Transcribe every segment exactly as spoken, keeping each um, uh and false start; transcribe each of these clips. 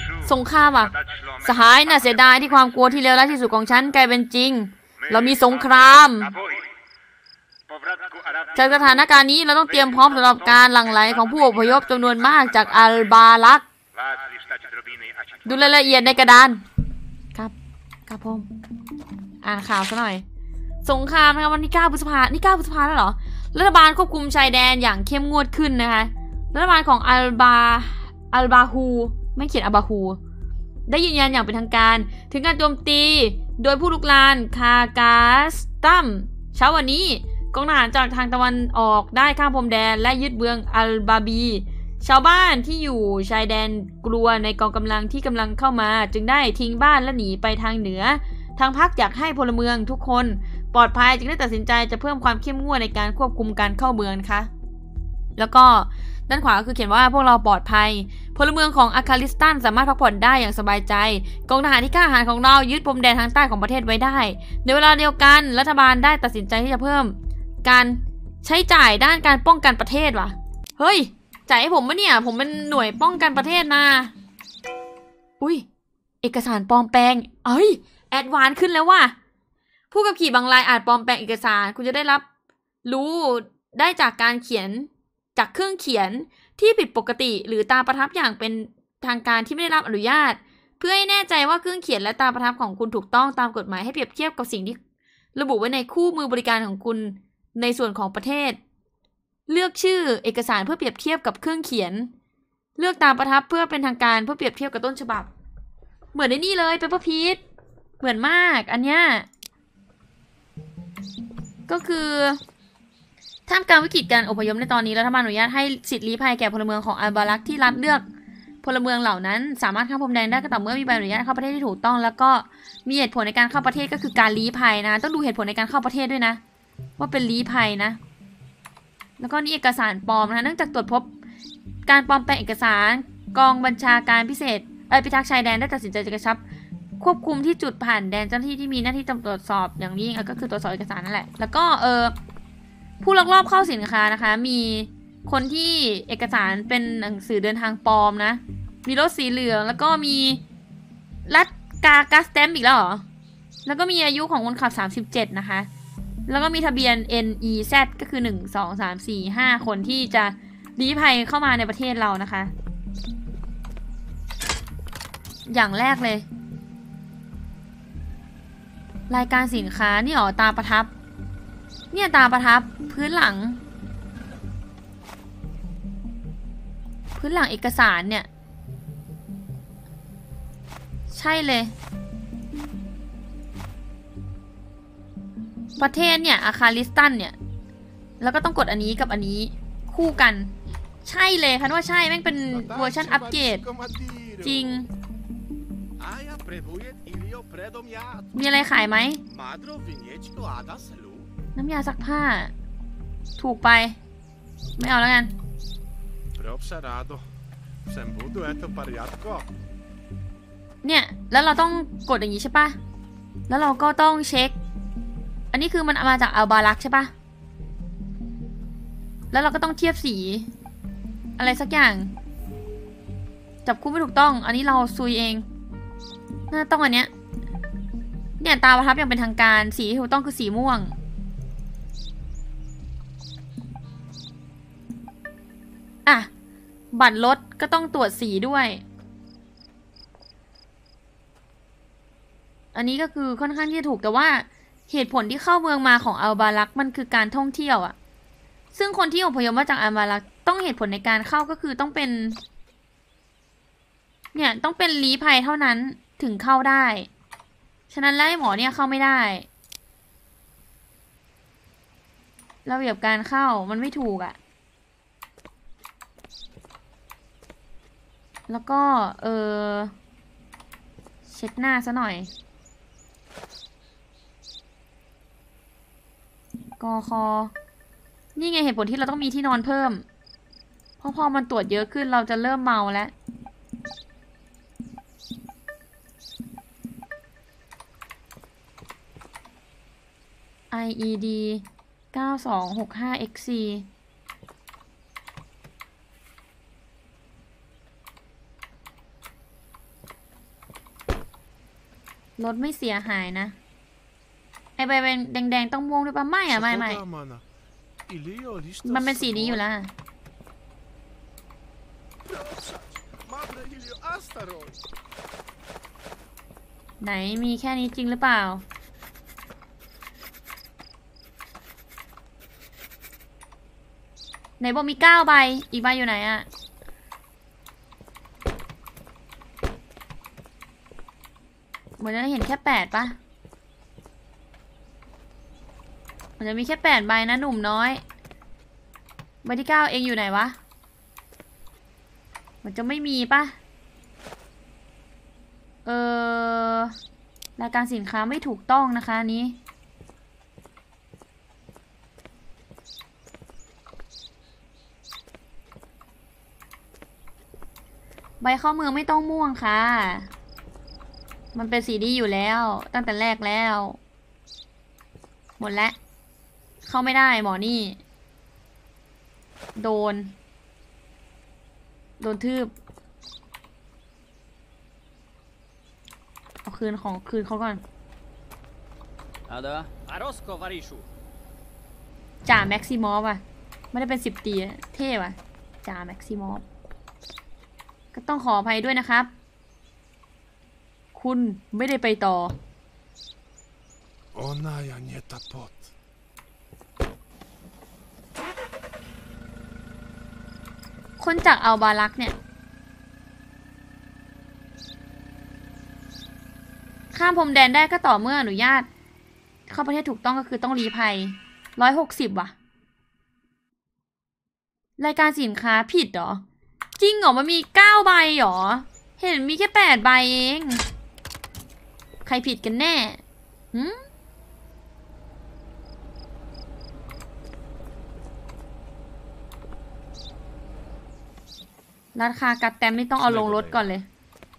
สงครามอ่ะสหายน่าเสียดายที่ความกลัวที่เลวร้ายที่สุดของฉันกลายเป็นจริงเรามีสงครามจากสถานการณ์นี้เราต้องเตรียมพร้อมสำหรับการหลั่งไหลของผู้อพยพจำนวนมากจากอัลบาลักดูรายละเอียดในกระดานครับครับผมอ่านข่าวซะหน่อยสงครามนะคะวันที่เก้าพฤษภานี่เก้าพฤษภาแล้วเหรอรัฐบาลควบคุมชายแดนอย่างเข้มงวดขึ้นนะคะรัฐบาลของอัลบาอัลบาฮูไม่เขียนอัลบาฮูได้ยืนยันอย่างเป็นทางการถึงการโจมตีโดยผู้ลุกลานคากาสตัมเช้าวันนี้กองทหารจากทางตะวันออกได้ข้ามพรมแดนและยึดเมืองอัลบาบีชาวบ้านที่อยู่ชายแดนกลัวในกองกำลังที่กำลังเข้ามาจึงได้ทิ้งบ้านและหนีไปทางเหนือทางพรรคอยากให้พลเมืองทุกคนปลอดภัยจึงได้ตัดสินใจจะเพิ่มความเข้มงวดในการควบคุมการเข้าเมืองนะคะแล้วก็ด้านขวาคือเขียนว่าพวกเราปลอดภัยพลเมืองของอาคาลิสตันสามารถพักผ่อนได้อย่างสบายใจกองทหารที่กล้าหาญของเรายึดพรมแดนทางใต้ของประเทศไว้ได้ในเวลาเดียวกันรัฐบาลได้ตัดสินใจที่จะเพิ่มการใช้จ่ายด้านการป้องกันประเทศว่ะเฮ้ยจ่ายให้ผมปะเนี่ยผมเป็นหน่วยป้องกันประเทศนะอุ้ยเอกสารปลอมแปลงเอ้ยแอดวานซ์ขึ้นแล้วว่ะผู้ขับขี่บางรายอาจปลอมแปลงเอกสารคุณจะได้รับรู้ได้จากการเขียนจากเครื่องเขียนที่ผิดปกติหรือตาประทับอย่างเป็นทางการที่ไม่ได้รับอนุญาตเพื่อให้แน่ใจว่าเครื่องเขียนและตาประทับของคุณถูกต้องตามกฎหมายให้เปรียบเทียบกับสิ่งที่ระบุไว้ในคู่มือบริการของคุณในส่วนของประเทศเลือกชื่อเอกสารเพื่อเปรียบเทียบกับเครื่องเขียนเลือกตาประทับเพื่อเป็นทางการเพื่อเปรียบเทียบกับต้นฉบับเหมือนในนี่เลยเปเปอร์พีทเหมือนมากอันเนี้ยก็คือท่ามกลางวิกฤตการอพยพในตอนนี้รัฐบาลอนุญาตให้สิทธิลี้ภัยแก่พลเมืองของอัลบาลักที่รัฐเลือกพลเมืองเหล่านั้นสามารถข้ามพรมแดนได้ก็ต่อเมื่อมีใบอนุญาตเข้าประเทศที่ถูกต้องแล้วก็มีเหตุผลในการเข้าประเทศก็คือการลี้ภัยนะต้องดูเหตุผลในการเข้าประเทศด้วยนะว่าเป็นลี้ภัยนะแล้วก็นี่เอกสารปลอมนะเนื่องจากตรวจพบการปลอมแปลงเอกสารกองบัญชาการพิเศษเอ่อพิทักษ์ชายแดนได้ตัดสินใจจะกระชับควบคุมที่จุดผ่านแดนเจ้าหน้าที่ที่มีหน้าที่ตรวจสอบอย่างยิ่งก็คือตรวจสอบเอกสารนั่นแหละแล้วก็เออผู้ลักลอบเข้าสินค้านะคะมีคนที่เอกสารเป็นหนังสือเดินทางปลอมนะมีรถสีเหลืองแล้วก็มีรัดกากาสแตมอีกแล้วเหรอแล้วก็มีอายุของคนขับสามสิบเจ็ดนะคะแล้วก็มีทะเบียน เอ็น อี แซด ก็คือหนึ่ง สอง สาม สี่ ห้าคนที่จะลี้ภัยเข้ามาในประเทศเรานะคะอย่างแรกเลยรายการสินค้านี่อ๋อตาประทับเนี่ยตาประทับพื้นหลังพื้นหลังเอกสารเนี่ยใช่เลยประเทศเนี่ยอาคาลิสตันเนี่ยแล้วก็ต้องกดอันนี้กับอันนี้คู่กันใช่เลยคันว่าใช่แม่งเป็นเวอร์ชันอัปเกรดจริงมีอะไรขายไหมน้ำยาซักผ้าถูกไปไม่เอาแล้วกันเนี่ยแล้วเราต้องกดอย่างนี้ใช่ปะแล้วเราก็ต้องเช็คอันนี้คือมันมาจากอัลบาลักใช่ปะแล้วเราก็ต้องเทียบสีอะไรสักอย่างจับคู่ไม่ถูกต้องอันนี้เราซุยเองน่าต้องอันเนี้ยเนี่ยตาประทับอย่างเป็นทางการสีที่ถูกต้องคือสีม่วงอ่ะบัตรรถก็ต้องตรวจสีด้วยอันนี้ก็คือค่อนข้างที่จะถูกแต่ว่าเหตุผลที่เข้าเมืองมาของอัลบาลักมันคือการท่องเที่ยวอะซึ่งคนที่อพยพมาจากอัลบาลักต้องเหตุผลในการเข้าก็คือต้องเป็นเนี่ยต้องเป็นลี้ภัยเท่านั้นถึงเข้าได้ฉะนั้นแล้วหมอเนี่ยเข้าไม่ได้ระเบียบการเข้ามันไม่ถูกอะแล้วก็เออเช็คหน้าซะหน่อยกอคอนี่ไงเหตุผลที่เราต้องมีที่นอนเพิ่มเพราะพอมันตรวจเยอะขึ้นเราจะเริ่มเมาแล้ว ไอ อี ดี เก้า สอง หก ห้า เอ็กซ์ ซี อรถไม่เสียหายนะไอใบแดงๆต้องม่วงด้วยปะไม่อะไม่ไม่มันเป็นสีนี้อยู่แล้วไหนมีแค่นี้จริงหรือเปล่าไหนบอกมีเก้าใบอีกใบอยู่ไหนอะเหมือนจะเห็นแค่แปดปะมันจะมีแค่แปดใบนะหนุ่มน้อยใบที่เก้าเองอยู่ไหนวะมันจะไม่มีปะเออรายการสินค้าไม่ถูกต้องนะคะนี้ใบเข้าเมืองไม่ต้องม่วงค่ะมันเป็นสีดีอยู่แล้วตั้งแต่แรกแล้วหมดแล้วเข้าไม่ได้หมอนี่โดนโดนทืบเอาคืนของคืนเขาก่อนจ่าแม็กซิมอฟอ่ะไม่ได้เป็นสิบตีเท่ว่ะจ่าแม็กซิมอฟก็ต้องขออภัยด้วยนะครับคุณไม่ได้ไปต่อคนจากอัลบารักเนี่ยข้ามพรมแดนได้ก็ต่อเมื่ออนุญาตเข้าประเทศถูกต้องก็คือต้องลี้ภัยร้อยหกสิบว่ะรายการสินค้าผิดเหรอจริงเหรอมันมีเก้าใบเหรอเห็นมีแค่แปดใบเองใครผิดกันแน่หืมราคากัดแต้มไม่ต้องเอาลงรถก่อนเลย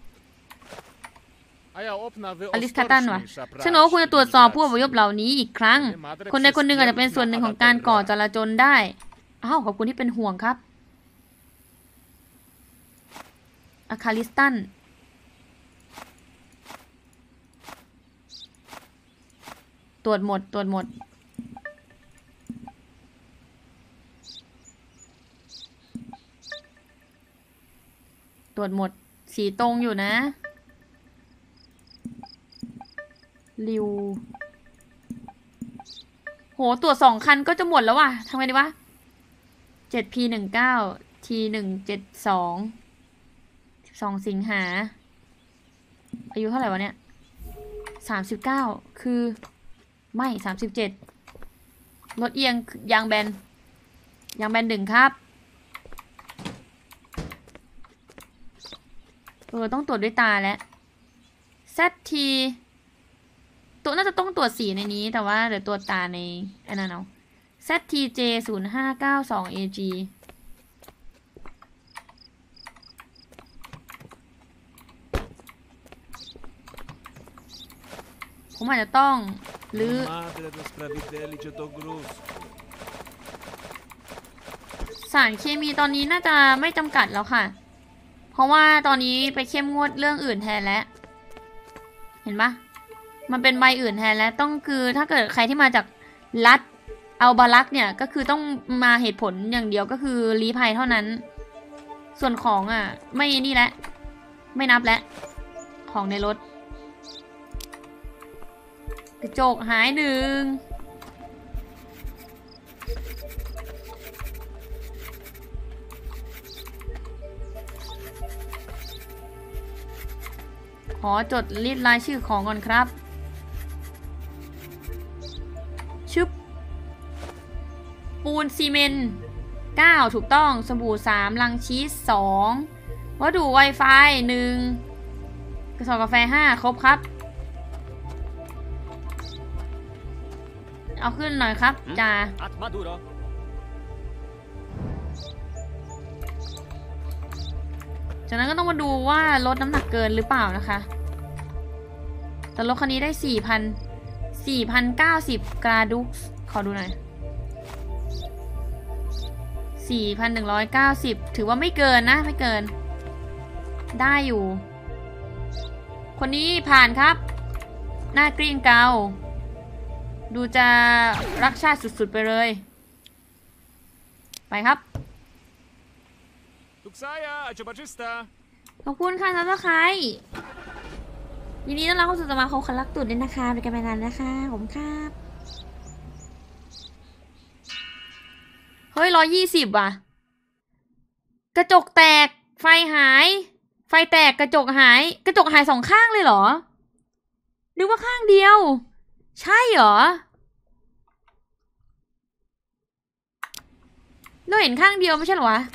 อลิสคาตันวะฉันว่าคุณจะตรวจสอบผู้อพยพเหล่านี้อีกครั้งคนใดคนหนึ่งอาจจะเป็นส่วนหนึ่งของการก่อจลาจลได้อ้าวขอบคุณที่เป็นห่วงครับอาคาลิสตันตรวจหมดตรวจหมดตรวจหมดสีตรงอยู่นะริวโหตรวจสองคันก็จะหมดแล้วว่ะทำไงดีวะ เจ็ด พี หนึ่ง เก้า ที หนึ่ง เจ็ด สอง สิบสองสิงหาอายุเท่าไหร่วะเนี่ยสามสิบเก้าคือไม่สามสิบเจ็ดรถเอียงยางแบนยางแบนหนึ่งครับเออต้องตรวจด้วยตาแล้ว แซด ที ตัวน่าจะต้องตรวจสีในนี้แต่ว่าเดี๋ยวตรวจตาในอันนั้นเอา แซด ที เจ ศูนย์ ห้า เก้า สอง เอ จี ผมอาจจะต้องหรือสารเคมีตอนนี้น่าจะไม่จำกัดแล้วค่ะเพราะว่าตอนนี้ไปเข้มงวดเรื่องอื่นแทนแล้วเห็นปะมันเป็นใบอื่นแทนแล้วต้องคือถ้าเกิดใครที่มาจากรัฐอัลบารักเนี่ยก็คือต้องมาเหตุผลอย่างเดียวก็คือลี้ภัยเท่านั้นส่วนของอ่ะไม่นี่แหละไม่นับแล้วของในรถกระจกหายหนึ่งขอจดลิสต์รายชื่อของก่อนครับชึบปูนซีเมนต์เก้าถูกต้องสบู่สามลังชีสสองวัตถุ Wi-Fi หนึ่งกระสอบกาแฟห้าครบครับเอาขึ้นหน่อยครับจ่าจากนั้นก็ต้องมาดูว่าลดน้ำหนักเกินหรือเปล่านะคะแต่รถคันนี้ได้สี่พันสี่พันเก้าสิบกราดุกขอดูหน่อยสี่พันหนึ่งร้อยเก้าสิบถือว่าไม่เกินนะไม่เกินได้อยู่คนนี้ผ่านครับหน้าเกลี้ยงเกาดูจะรักชาติสุดๆไปเลยไปครับขอบคุณค่ะสำหรับใครยินดีต้อนรับเข้าสู่สมาคมคนรักตุ่นด้วยนะคะเป็นกันไปนานนะคะผมครับเฮ้ยร้อยยี่สิบว่ะกระจกแตกไฟหายไฟแตกกระจกหายกระจกหายสองข้างเลยเหรอหรือว่าข้างเดียวใช่เหรอเราเห็นข้างเดียวไม่ใช่เหรอวะ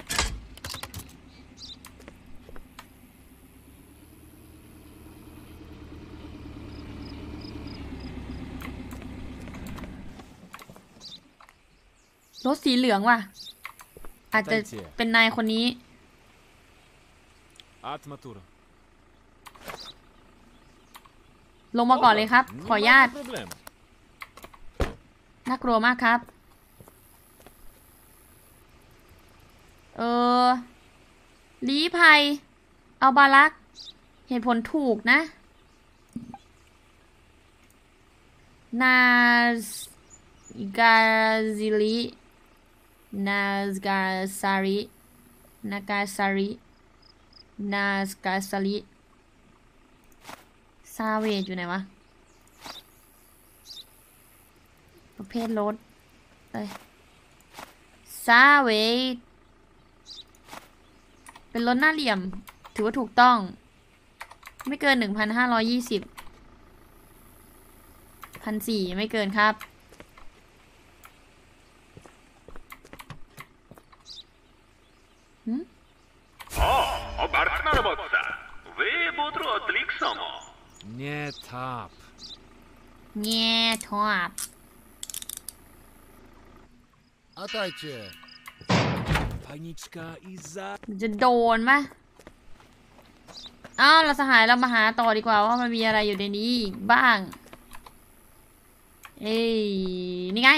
รถสีเหลืองว่ะอาจจะเป็นนายคนนี้ลงมาก่อนเลยครับขออนุญาตน่ากลัวมากครับเออลี้ภัยเอาบารักเหตุผลถูกนะนาสกาซิลินาสกาซารินากาซารินาสกาซาริซาเวจอยู่ไหนวะประเภทรถเอ้ยซาเวจเป็นรถหน้าเหลี่ยมถือว่าถูกต้องไม่เกินหนึ่งพันห้าร้อยยี่สิบพันสี่ไม่เกินครับอ๋อ Bartna robotca. Wy budru odlik samo. Nie tap. Nie tap. Atajcie. Paniczka i za. จะโดนไหมอ้าวเราสหายเรามาหาต่อดีกว่าว่ามันมีอะไรอยู่ในนี้อีกบ้างเอ้ยนี่ไง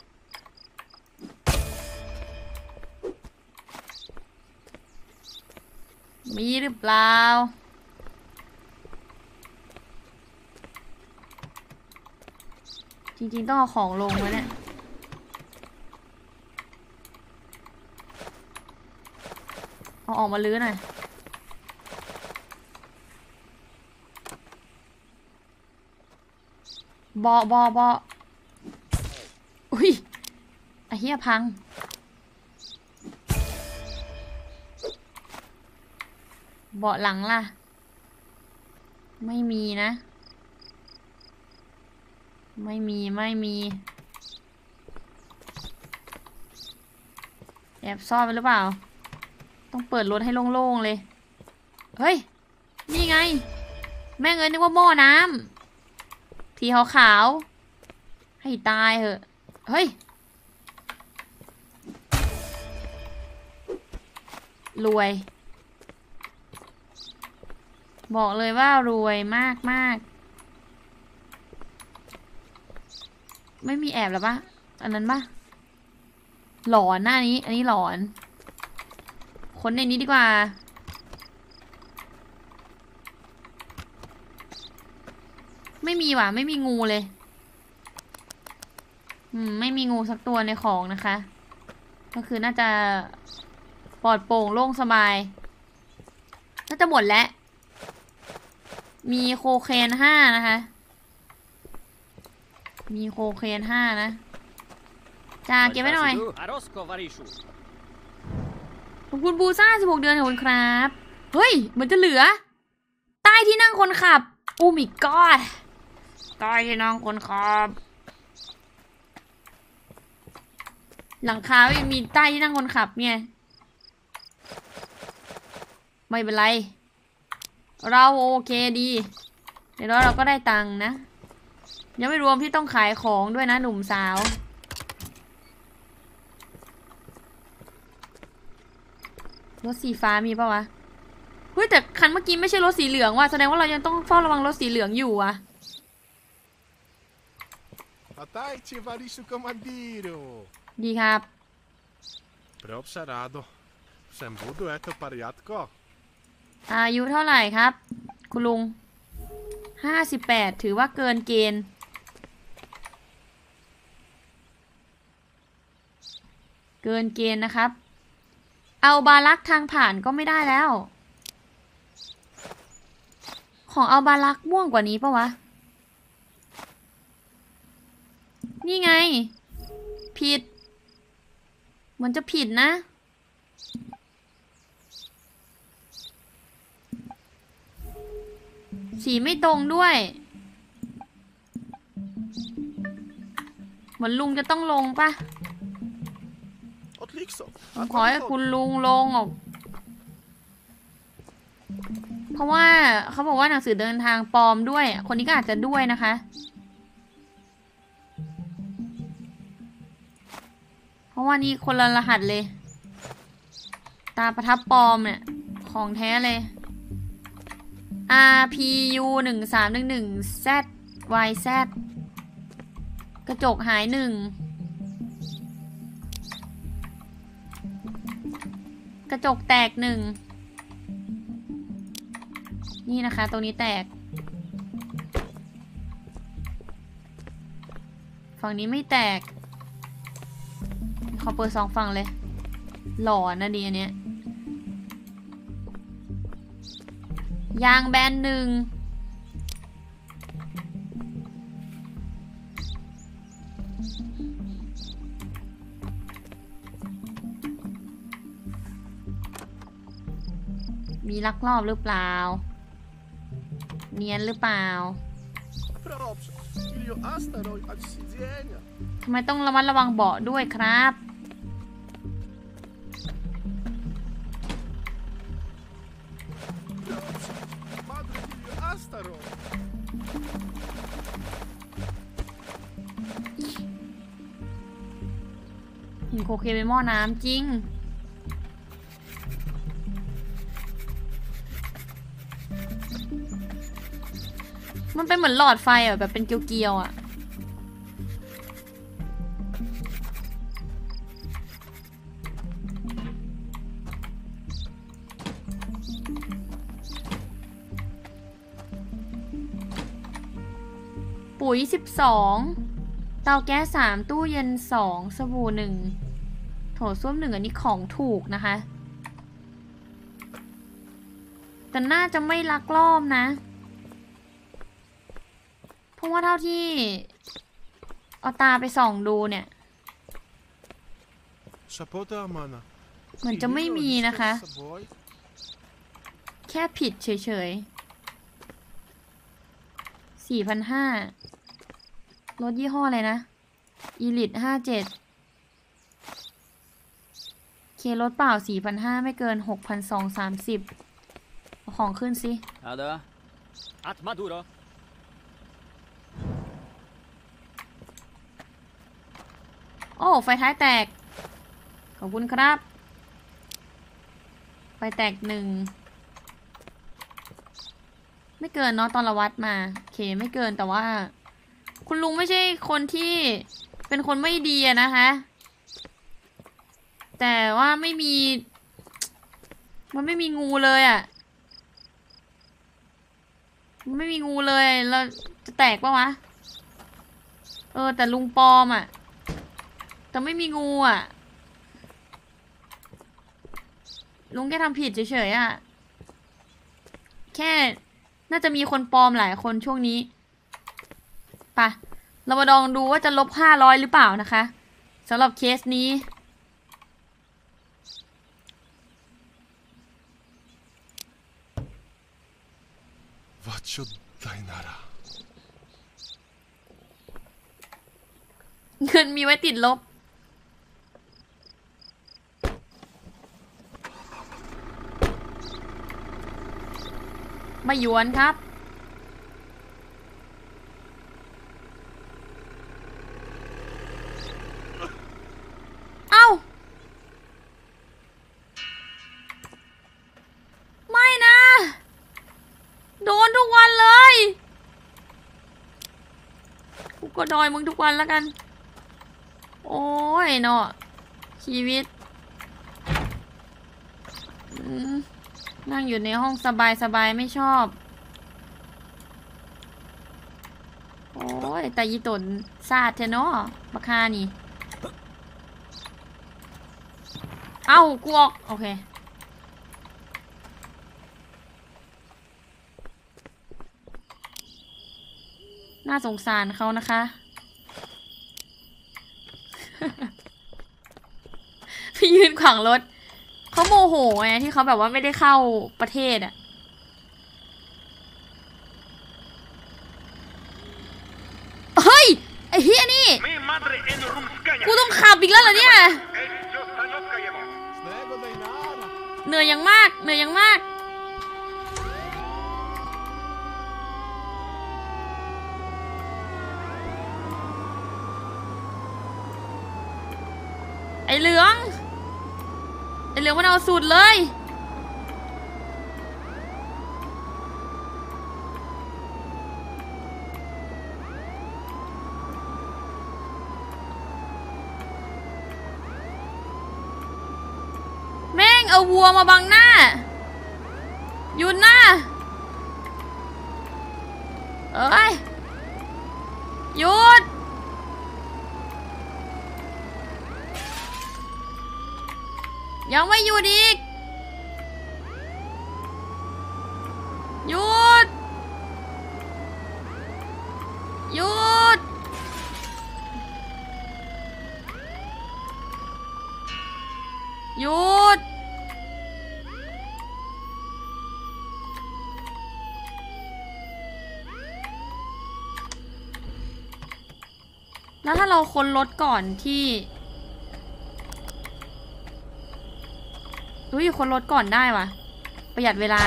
มีหรือเปล่าจริงๆต้องเอาของลงไว้เนี่ยเอาออกมาลื้อหน่อยบอบอบออุ้ยไอ้เหี้ยพังเบาะหลังล่ะไม่มีนะไม่มีไม่มีแอบซ่อนไปหรือเปล่าต้องเปิดรถให้โล่งๆเลยเฮ้ยนี่ไงแม่งเอ้ยนึกว่าหม้อน้ำสีขาวๆให้ตายเหอะเฮ้ยรวยบอกเลยว่ารวยมากมากไม่มีแอบหรอปะอันนั้นปะหลอนหน้านี้อันนี้หลอนค้นในนี้ดีกว่าไม่มีว่ะไม่มีงูเลยอืมไม่มีงูสักตัวในของนะคะก็คือน่าจะปลอดโปร่งโล่งสบายน่าจะหมดแล้วมีโคเคนห้านะคะมีโคเคนห้านะจ้าเก็บไว้หน่อยขอบคุณบูซ่าสิบหกเดือนขอบคุณครับเฮ้ยเหมือนจะเหลือใต้ที่นั่งคนขับโอ้มิกอดใต้ที่นั่งคนขับหลังคาไม่มีใต้ที่นั่งคนขับเนี่ยไม่เป็นไรเราโอเคดีเดี๋ยวเราก็ได้ตังค์นะยังไม่รวมที่ต้องขายของด้วยนะหนุ่มสาวรถสีฟ้ามีปะวะเฮ้ยแต่คันเมื่อกี้ไม่ใช่รถสีเหลืองว่ะแสดงว่าเรายังต้องเฝ้าระวังรถสีเหลืองอยู่อ่ะ Atajcie, Varishu Comandiro. ดีครับ Proszę rado. Przembudu eto pariatko. อายุเท่าไหร่ครับคุณลุงห้าสิบแปดถือว่าเกินเกณฑ์เกินเกณฑ์นะครับเอาบาลักทางผ่านก็ไม่ได้แล้วของเอาบาลักม่วงกว่านี้ปะวะนี่ไงผิดมันจะผิดนะสีไม่ตรงด้วยเหมือนลุงจะต้องลงปะผมขอให้คุณลุงลงออกเพราะว่าเขาบอกว่าหนังสือเดินทางปลอมด้วยคนนี้ก็อาจจะด้วยนะคะเพราะว่านี่คนละรหัสเลยตาประทับปลอมเนี่ยของแท้เลย อาร์ พี ยู หนึ่ง สาม หนึ่ง หนึ่ง แซด วาย แซด กระจกหายหนึ่งกระจกแตกหนึ่งนี่นะคะตรงนี้แตกฝั่งนี้ไม่แตกขอเปิดสองฝั่งเลยหล่อนะดีอันเนี้ยยางแบนหนึ่งมีลักลอบหรือเปล่าเนียนหรือเปล่าทำไมต้องระมัดระวังเบาะด้วยครับหินโคเคเป็นหม้อน้ำจริงมันเป็นเหมือนหลอดไฟอ่ะแบบเป็นเกลียวๆอ่ะปุ๋ยสิบสองเตาแก๊สสามตู้เย็นสองสบู่หนึ่งโถส้วมหนึ่งอันนี้ของถูกนะคะแต่น่าจะไม่ลักลอบนะเพราะว่าเท่าที่เอาตาไปส่องดูเนี่ยเหมือนจะไม่มีนะคะแค่ผิดเฉยๆ สี่พันห้าร้อยรถยี่ห้ออะไรนะ อีลิทห้าเจ็ดเครถเปล่า สี่พันห้าร้อย ไม่เกิน หกพันสองร้อยสามสิบ เอาของขึ้นสิโอ้ไฟท้ายแตกขอบคุณครับไฟแตกหนึ่งไม่เกินเนาะตอนเราวัดมาโอเคไม่เกินแต่ว่าคุณลุงไม่ใช่คนที่เป็นคนไม่ดีอะนะคะแต่ว่าไม่มีมันไม่มีงูเลยอะมันไม่มีงูเลยเราจะแตกปะวะเออแต่ลุงปลอมอะแต่ไม่มีงูอ่ะลุงแค่ทำผิดเฉยๆอ่ะแค่น่าจะมีคนปลอมหลายคนช่วงนี้ไปเรามาลองดูว่าจะลบห้าร้อยหรือเปล่านะคะสำหรับเคสนี้เงินมีไว้ติดลบมาหยวนครับเอ้าไม่นะโดนทุกวันเลยกูก็ดอยมึงทุกวันแล้วกันโอ้ยเนาะชีวิตนั่งอยู่ในห้องสบายๆไม่ชอบยแต่ยีตนซาดเทนอบักฮานี่เอ้ากูออกโอเคน่าสงสารเขานะคะ พี่ยืนขวางรถเขาโมโหไงที่เขาแบบว่าไม่ได้เข้าประเทศอะเฮ้ยไอ้เฮียนี่กูต้องขับอีกแล้วเหรอเนี่ยเหนื่อยอย่างมากเหนื่อยอย่างมากไอ้เหลืองไอ้เหลืองมันเอาสูตรเลยแม่งเอาวัวมาบังหน้าหยุดหน้าเอ้ยหยุดยังไม่หยุดอีกหยุดหยุดหยุดแล้วถ้าเราค้นรถก่อนที่อุ้ยคนรถก่อนได้วะประหยัดเวลา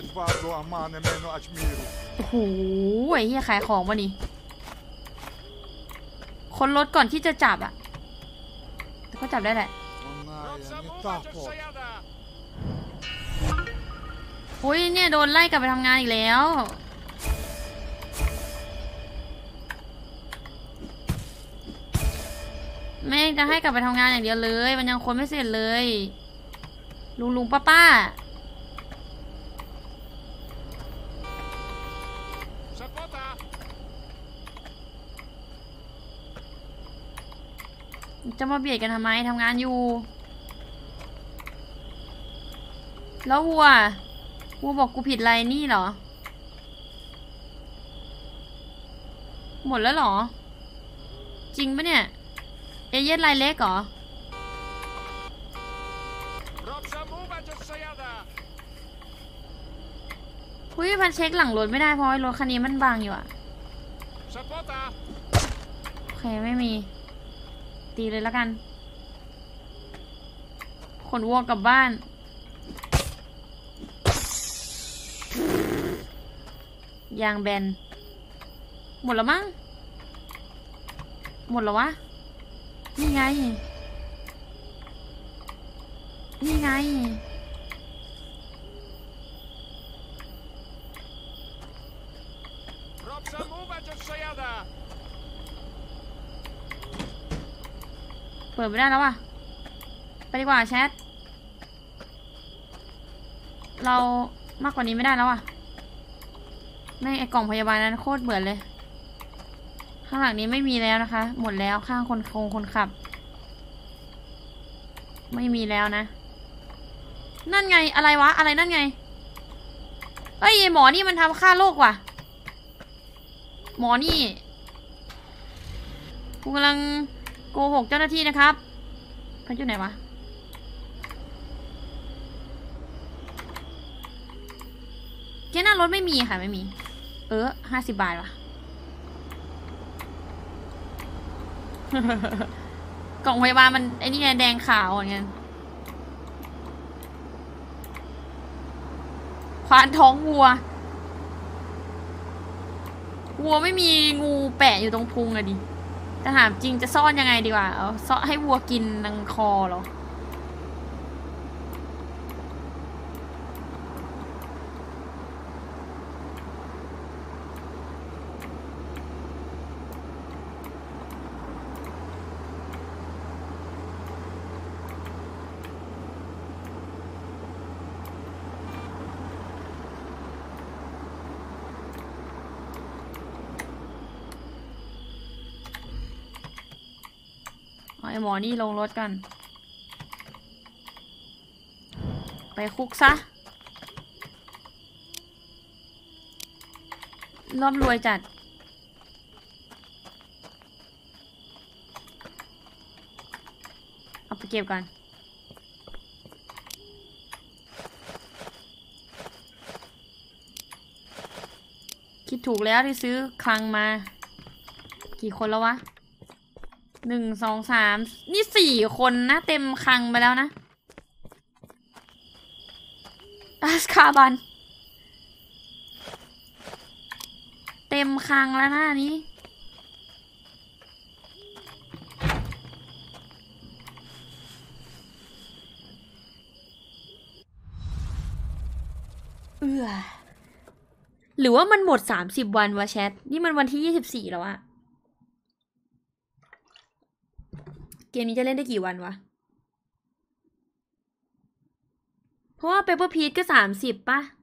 โอ้โหไอ้เหี้ยขายของวะนี่คนรถก่อนที่จะจับอะแต่ก็จับได้แหละโอ้ยเนี่ยโดนไล่กลับไปทำงานอีกแล้วแม่งจะให้กลับไปทำงานอย่างเดียวเลยมันยังคนไม่เสร็จเลยลุงลุงป้าป้าจะมาเบียดกันทำไมทำงานอยู่แล้ววัววัวบอกกูผิดอะไรนี่เหรอหมดแล้วเหรอจริงปะเนี่ยเอเย่นลายเล็กเหรอคุยพันเช็คหลังรถไม่ได้เพราะรถคันนี้มันบางอยู่อะโอเคไม่มีตีเลยแล้วกันขนวัวกลับบ้านยางแบนหมดแล้วมั้งหมดแล้ววะนี่ไงนี่ไงเปิดไม่ได้แล้วว่ะไปดีกว่าแชทเรามากกว่านี้ไม่ได้แล้วอ่ะแม่งไอ้กล่องพยาบาลนั้นโคตรเบื่อเลยข้างหลังนี้ไม่มีแล้วนะคะหมดแล้วข้างคนคงคนขับไม่มีแล้วนะนั่นไงอะไรวะอะไรนั่นไงเอ้ยหมอนี่มันทำฆ่าโรคว่ะหมอนี่กูกำลังโกหกเจ้าหน้าที่นะครับเขาอยู่ไหนวะเจ้าหน้ารถไม่มีค่ะไม่มีเออห้าสิบบาทว่ะ กล่องพยาบาลมันไอ้นี่ไงแดงขาวเหมือนกันควานท้องวัววัวไม่มีงูแปะอยู่ตรงพุงอะดิแต่ถามจริงจะซ่อนยังไงดีกว่าเอาซ่อนให้วัวกินนังคอเหรอไอหมอนี่ลงรถกันไปคุกซะร่ำรวยจัดเอาไปเก็บกันคิดถูกแล้วที่ซื้อคลังมากี่คนแล้ววะหนึ่งสองสามนี่สี่คนนะเต็มคลังไปแล้วนะอาสคาบันเต็มคลังแล้วนะนี้เอื้อหรือว่ามันหมดสามสิบวันวะแชทนี่มันวันที่ยี่สิบสี่แล้วอะเกมนี้จะเล่นได้กี่วันวะเพราะว่า Paper Peach ก็สามสิบป่ะ